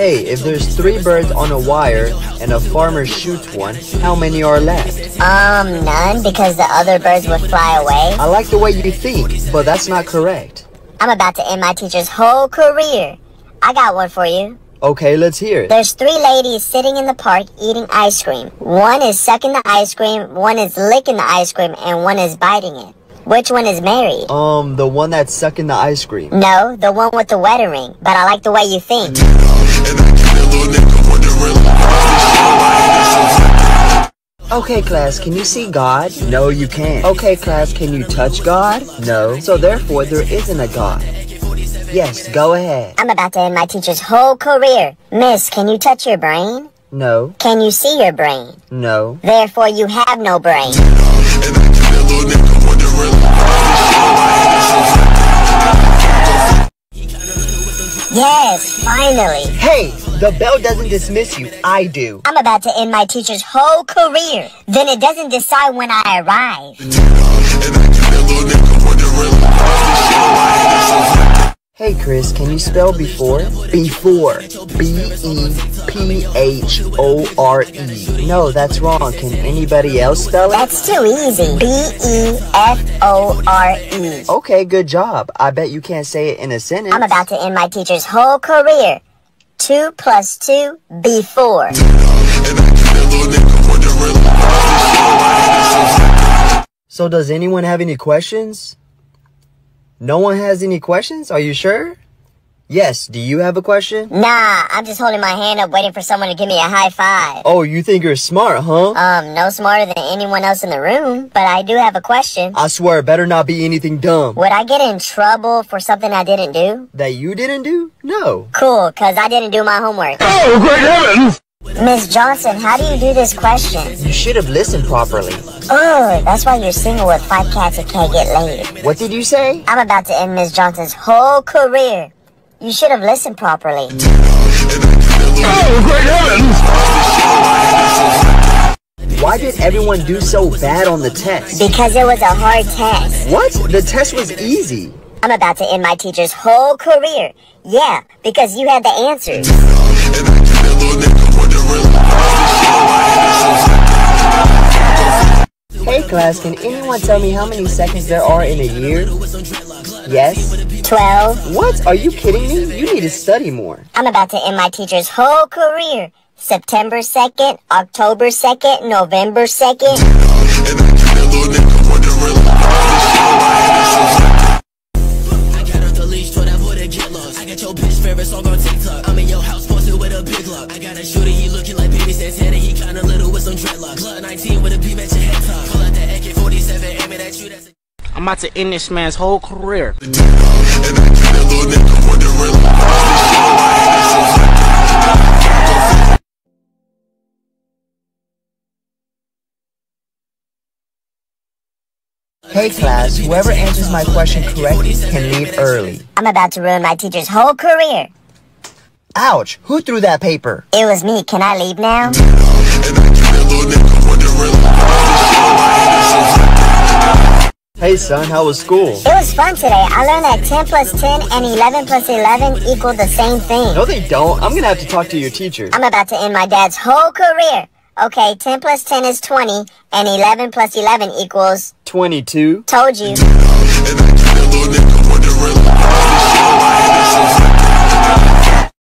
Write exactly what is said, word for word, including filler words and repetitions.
Hey, if there's three birds on a wire and a farmer shoots one, how many are left? Um, none, because the other birds would fly away. I like the way you think, but that's not correct. I'm about to end my teacher's whole career. I got one for you. Okay, let's hear it. There's three ladies sitting in the park eating ice cream. One is sucking the ice cream, one is licking the ice cream, and one is biting it. Which one is married? Um, the one that's sucking the ice cream. No, the one with the wedding ring. But I like the way you think. Okay, class, can you see God? No, you can't. Okay, class, can you touch God? No. So therefore, there isn't a God. Yes, go ahead. I'm about to end my teacher's whole career. Miss, can you touch your brain? No. Can you see your brain? No. Therefore, you have no brain. Yes, finally. Hey, the bell doesn't dismiss you. I do. I'm about to end my teacher's whole career. Then it doesn't decide when I arrive. Hey, Chris, can you spell before? Before. B E P H O R E. No, that's wrong. Can anybody else spell it? That's too easy. B E F O R E. Okay, good job. I bet you can't say it in a sentence. I'm about to end my teacher's whole career. Two plus two, before. So does anyone have any questions? No one has any questions? Are you sure? Yes, do you have a question? Nah, I'm just holding my hand up waiting for someone to give me a high five. Oh, you think you're smart, huh? Um, no smarter than anyone else in the room, but I do have a question. I swear, it better not be anything dumb. Would I get in trouble for something I didn't do? That you didn't do? No. Cool, cause I didn't do my homework. Oh, great heavens! Miss Johnson, how do you do this question? You should have listened properly. Oh, that's why you're single with five cats and can't get laid. What did you say? I'm about to end Miss Johnson's whole career. You should have listened properly. Oh, great heavens! Why did everyone do so bad on the test? Because it was a hard test. What? The test was easy. I'm about to end my teacher's whole career. Yeah, because you had the answers. Hey class, can anyone tell me how many seconds there are in a year? Yes? twelve. What? Are you kidding me? You need to study more. I'm about to end my teacher's whole career. September second, October second, November second. I got your bitch favorite song on TikTok. I'm in your house posted with a big lock. I got a shooter, he looking like baby Santana. He kinda little with some dreadlocks. Glock nineteen with a beam at your head top. Pull out the A K forty-seven, aiming at you. That's a I'm about to end this man's whole career. Hey class, whoever answers my question correctly can leave early. I'm about to ruin my teacher's whole career. Ouch! Who threw that paper? It was me. Can I leave now? Hey son, how was school? It was fun today. I learned that ten plus ten and eleven plus eleven equal the same thing. No they don't. I'm gonna have to talk to your teacher. I'm about to end my dad's whole career. Okay, ten plus ten is twenty, and eleven plus eleven equals... twenty-two. Told you.